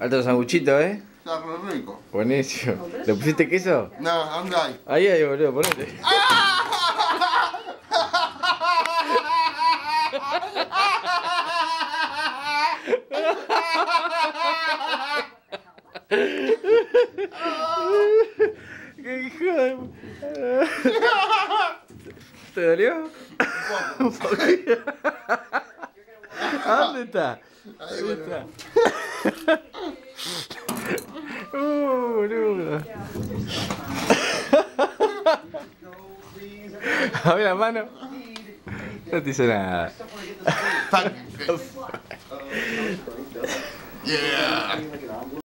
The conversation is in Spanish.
Alto sanguchito, ¿eh? Está re rico. Buenísimo. ¿Le pusiste queso? No, ¿dónde hay? Ahí, boludo, ponete. ¡Qué hijo de... ¿Te dolió? Un poquito. ¿A dónde está? ¿Dónde está? Boludo. A ver la mano. No te hizo nada. Yeah.